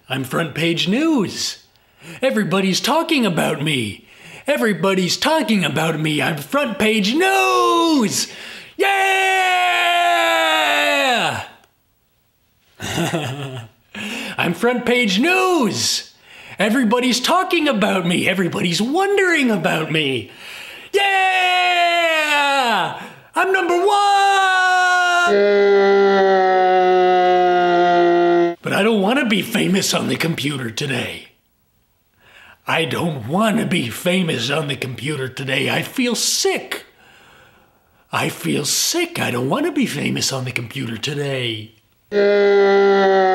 I'm front page news. Everybody's talking about me. Everybody's talking about me. I'm front page news. Yeah! I'm front page news. Everybody's talking about me. Everybody's wondering about me. Yeah! I'm number one! But I don't want to be famous on the computer today. I don't want to be famous on the computer today. I feel sick. I feel sick. I don't want to be famous on the computer today.